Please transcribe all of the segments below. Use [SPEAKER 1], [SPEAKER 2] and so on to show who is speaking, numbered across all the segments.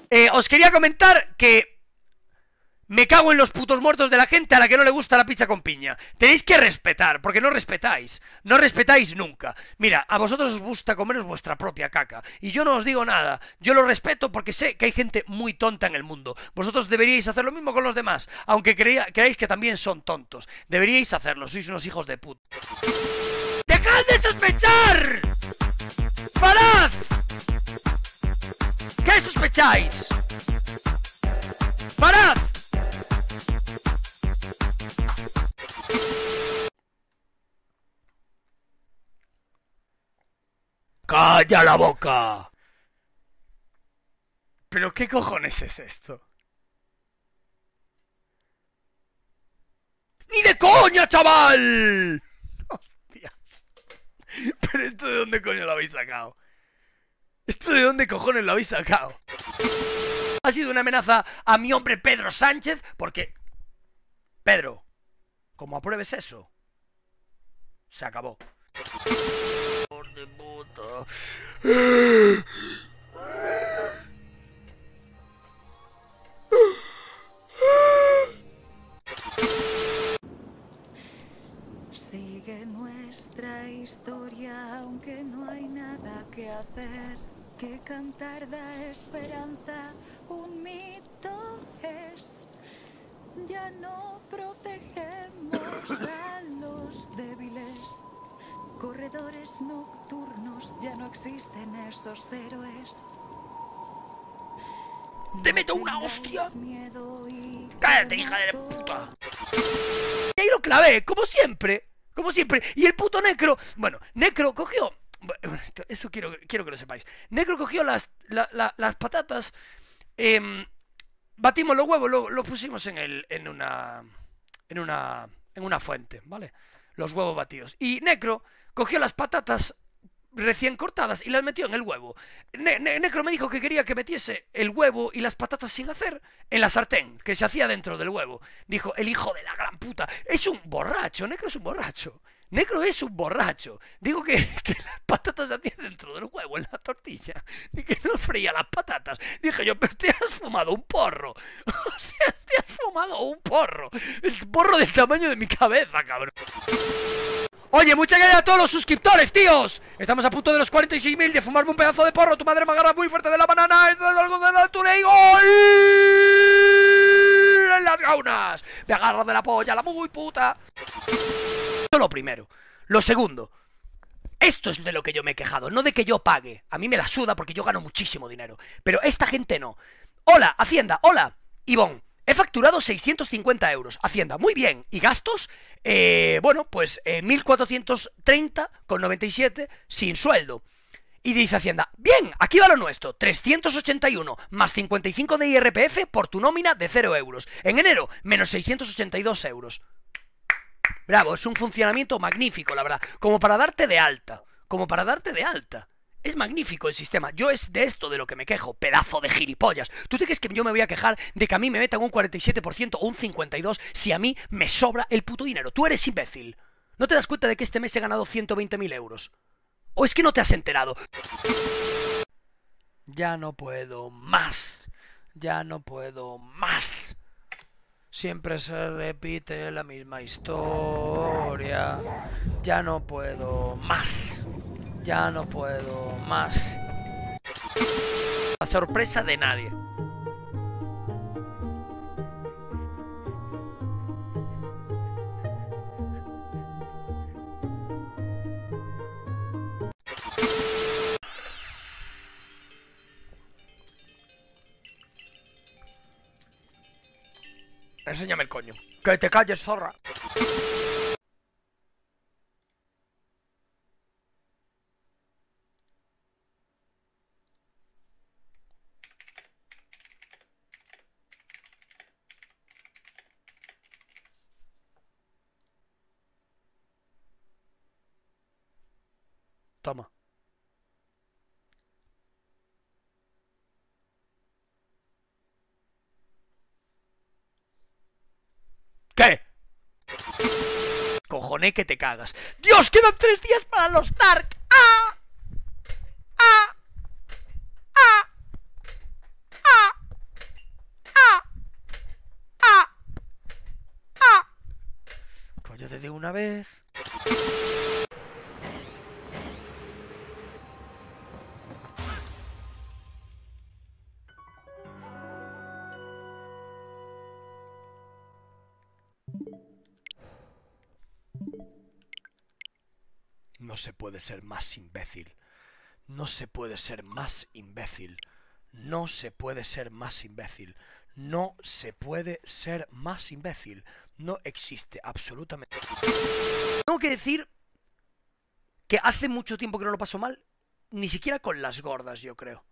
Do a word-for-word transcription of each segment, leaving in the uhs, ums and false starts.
[SPEAKER 1] eh, os quería comentar que me cago en los putos muertos de la gente a la que no le gusta la pizza con piña. Tenéis que respetar, porque no respetáis. No respetáis nunca. Mira, a vosotros os gusta comeros vuestra propia caca. Y yo no os digo nada. Yo lo respeto porque sé que hay gente muy tonta en el mundo. Vosotros deberíais hacer lo mismo con los demás. Aunque crea, creáis que también son tontos. Deberíais hacerlo. Sois unos hijos de puta. ¡Dejad de sospechar! ¡Parad! ¿Qué sospecháis? ¡Parad! ¡Calla la boca! ¿Pero qué cojones es esto? ¡Ni de coña, chaval! ¡Hostias! ¿Pero esto de dónde coño lo habéis sacado? ¿Esto de dónde cojones lo habéis sacado? Ha sido una amenaza a mi hombre Pedro Sánchez porque... Pedro, como apruebes eso, se acabó. Por de puta.
[SPEAKER 2] Sigue nuestra historia, aunque no hay nada que hacer. Que cantar da esperanza, un mito es. Ya no protegemos a los débiles. Corredores nocturnos, ya no existen esos héroes.
[SPEAKER 1] ¡Te meto una hostia!
[SPEAKER 2] Y
[SPEAKER 1] ¡Cállate, hija de puta! Y ahí lo clavé, como siempre. Como siempre. Y el puto Necro... Bueno, Necro cogió... Bueno, esto, esto quiero, quiero que lo sepáis. Necro cogió las, la, la, las patatas... Eh, batimos los huevos, los lo pusimos en, el, en una... En una... En una fuente, ¿vale? Los huevos batidos. Y Necro cogió las patatas recién cortadas y las metió en el huevo. Ne ne Necro me dijo que quería que metiese el huevo y las patatas sin hacer en la sartén, que se hacía dentro del huevo. Dijo, el hijo de la gran puta, es un borracho, Necro es un borracho. Necro es un borracho. Digo que, que las patatas se hacían dentro del huevo, en la tortilla. Y que no freía las patatas. Dije yo, pero te has fumado un porro. O sea, te has fumado un porro. El porro del tamaño de mi cabeza, cabrón. Oye, muchas gracias a todos los suscriptores, tíos. Estamos a punto de los cuarenta y seis mil de fumarme un pedazo de porro. Tu madre me agarra muy fuerte de la banana. Esto es algo de la tu le digo. En las gaunas. Me agarra de la polla, la muy puta. Esto lo primero. Lo segundo. Esto es de lo que yo me he quejado. No de que yo pague. A mí me la suda porque yo gano muchísimo dinero. Pero esta gente no. Hola, Hacienda. Hola, Ivonne. He facturado seiscientos cincuenta euros. Hacienda, muy bien. ¿Y gastos? Eh, bueno, pues eh, mil cuatrocientos treinta con noventa y siete sin sueldo. Y dice Hacienda, bien, aquí va lo nuestro. trescientos ochenta y uno más cincuenta y cinco de I R P F por tu nómina de cero euros. En enero, menos seiscientos ochenta y dos euros. Bravo, es un funcionamiento magnífico, la verdad. Como para darte de alta. Como para darte de alta. Es magnífico el sistema. Yo es de esto de lo que me quejo, pedazo de gilipollas. ¿Tú te crees que yo me voy a quejar de que a mí me metan un cuarenta y siete por ciento o un cincuenta y dos por ciento si a mí me sobra el puto dinero? Tú eres imbécil. ¿No te das cuenta de que este mes he ganado ciento veinte mil euros? ¿O es que no te has enterado? Ya no puedo más. Ya no puedo más. Siempre se repite la misma historia. Ya no puedo más. Ya no puedo más. La sorpresa de nadie. Enséñame el coño. ¡Que te calles, zorra! Toma. ¿Qué? Cojoné que te cagas. ¡Dios! ¡Quedan tres días para los Dark! ¡Ah! ¡Ah! ¡Ah! ¡Ah! Fóllate de una vez. No se puede ser más imbécil. No se puede ser más imbécil. No se puede ser más imbécil. No se puede ser más imbécil. No existe absolutamente. Tengo que decir que hace mucho tiempo que no lo paso mal. Ni siquiera con las gordas, yo creo.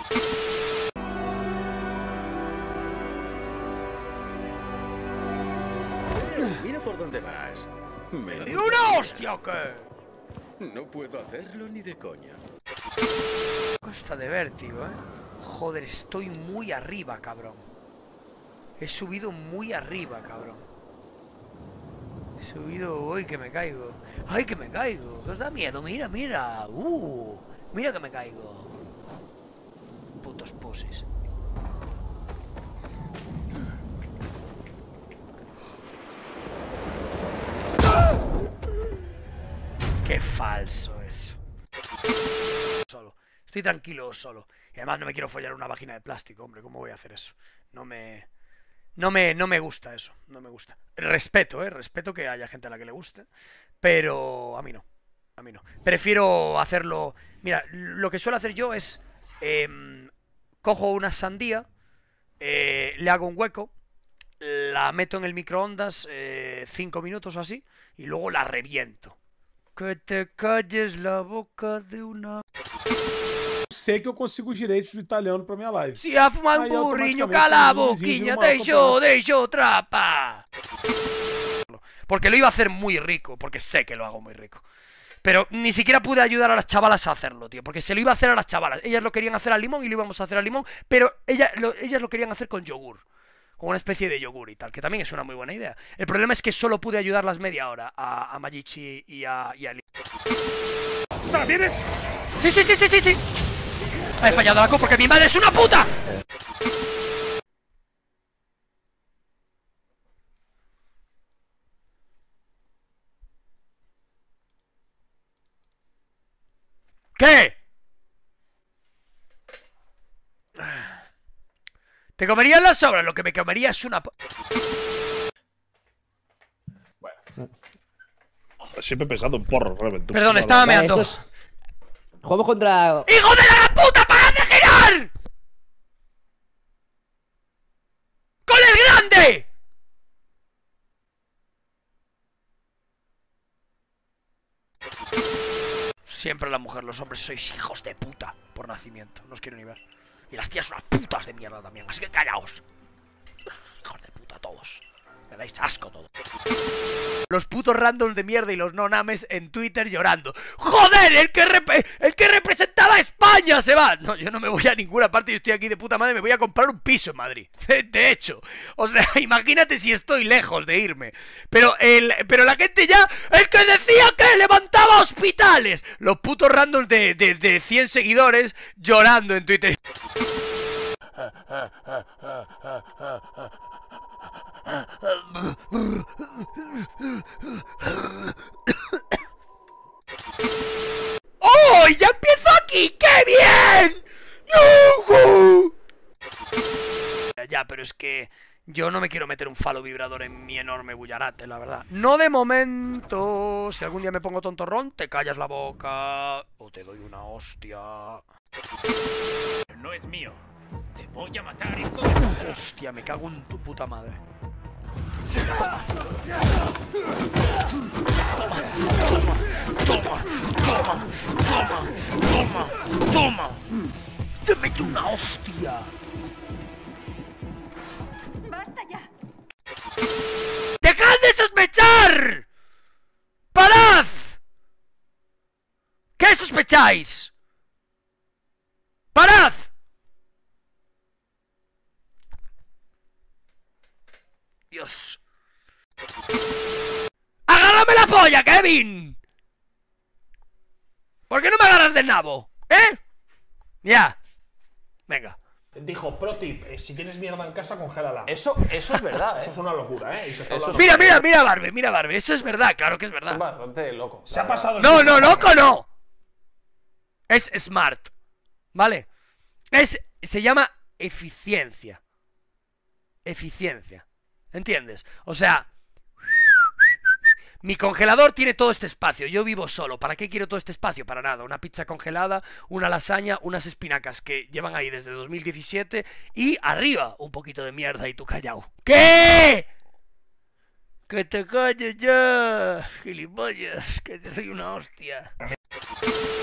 [SPEAKER 3] Mira por dónde vas.
[SPEAKER 1] ¿Me dio una hostia o qué?
[SPEAKER 3] No puedo hacerlo ni de coña.
[SPEAKER 1] Cuesta de vértigo, ¿eh? Joder, estoy muy arriba, cabrón. He subido muy arriba, cabrón. He subido... ¡Uy, que me caigo! ¡Ay, que me caigo! ¿Qué os da miedo? Mira, mira. ¡Uh! Mira que me caigo. Putos poses. ¡Qué falso eso! Solo. Estoy tranquilo solo. Y además no me quiero follar una vagina de plástico, hombre. ¿Cómo voy a hacer eso? No me... No me, no me gusta eso. No me gusta. Respeto, ¿eh? Respeto que haya gente a la que le guste. Pero a mí no. A mí no. Prefiero hacerlo... Mira, lo que suelo hacer yo es... Eh, cojo una sandía, eh, le hago un hueco, la meto en el microondas eh, cinco minutos o así, y luego la reviento. Que te calles la boca de una...
[SPEAKER 4] Sei que eu consigo direito de italiano pra minha live.
[SPEAKER 1] Si ha fumado un
[SPEAKER 4] Aí,
[SPEAKER 1] burriño,
[SPEAKER 4] automaticamente,
[SPEAKER 1] cala la
[SPEAKER 4] um vizinho
[SPEAKER 1] boquilla,
[SPEAKER 4] vira uma
[SPEAKER 1] deixo,
[SPEAKER 4] automática.
[SPEAKER 1] deixo, trapa. Porque lo iba a hacer muy rico, porque sé que lo hago muy rico. Pero ni siquiera pude ayudar a las chavalas a hacerlo, tío. Porque se lo iba a hacer a las chavalas. Ellas lo querían hacer al limón y lo íbamos a hacer al limón. Pero ella, lo, ellas lo querían hacer con yogur. Con una especie de yogur y tal. Que también es una muy buena idea. El problema es que solo pude ayudarlas media hora a, a Magichi y a, y a Li.
[SPEAKER 4] ¿Vienes?
[SPEAKER 1] Sí, sí, sí, sí, sí, sí. He fallado la co porque mi madre es una puta. ¿Qué? ¿Te comerías las sobras? Lo que me comería es una...
[SPEAKER 4] Bueno. Siempre he pensado en porro, realmente.
[SPEAKER 1] Perdón, estaba
[SPEAKER 5] Vale,
[SPEAKER 1] meando.
[SPEAKER 5] estos- Jugamos contra...
[SPEAKER 1] ¡Hijo de la puta! ¡Para de girar! ¡Con el grande! Siempre la mujer, los hombres sois hijos de puta por nacimiento, no os quiero ni ver. Y las tías son unas putas de mierda también, así que callaos. Hijos de puta todos. Me dais asco todos. Los putos randoms de mierda y los no-names en Twitter llorando. ¡Joder! El que, rep el que representaba a España se va. No, yo no me voy a ninguna parte. Yo estoy aquí de puta madre. Me voy a comprar un piso en Madrid. De, de hecho. O sea, imagínate si estoy lejos de irme. Pero el, pero la gente ya... El que decía que levantaba hospitales. Los putos randoms de, de, de cien seguidores llorando en Twitter. ¡Oh! ¡Ya empiezo aquí! ¡Qué bien! ¡Yujú! Ya, pero es que yo no me quiero meter un falo vibrador en mi enorme bullarate, la verdad. No de momento. Si algún día me pongo tontorrón, te callas la boca o te doy una hostia.
[SPEAKER 6] No es mío. Te voy a matar, hijo de...
[SPEAKER 1] Hostia, me cago en tu puta madre. Toma, toma, toma, toma, toma. Te meto una hostia.
[SPEAKER 2] ¡Basta ya!
[SPEAKER 1] ¡Dejad de sospechar! ¡Parad! ¿Qué sospecháis? ¡Parad! Dios. ¡Agárrame la polla, Kevin! ¿Por qué no me agarras del nabo? ¿Eh? Ya. Venga.
[SPEAKER 4] Dijo, pro tip, eh, si tienes mierda en casa, congélala.
[SPEAKER 7] Eso, eso es verdad,
[SPEAKER 4] Eso
[SPEAKER 7] ¿eh?
[SPEAKER 4] es una locura, ¿eh? Y se está
[SPEAKER 7] Eso
[SPEAKER 4] hablando-
[SPEAKER 1] Mira, mira, mira, Barbe, mira, Barbe. Eso es verdad, claro que es
[SPEAKER 7] Es
[SPEAKER 1] verdad.
[SPEAKER 7] bastante loco.
[SPEAKER 4] Se ha pasado el
[SPEAKER 1] No,
[SPEAKER 4] tiempo.
[SPEAKER 1] no, loco no. Es smart, ¿vale? Es, se llama eficiencia. Eficiencia. ¿Entiendes? O sea, mi congelador tiene todo este espacio. Yo vivo solo. ¿Para qué quiero todo este espacio? Para nada. Una pizza congelada, una lasaña, unas espinacas que llevan ahí desde dos mil diecisiete y arriba un poquito de mierda y tú callao. ¿Qué? Que te calles ya, gilipollas, que te soy una hostia.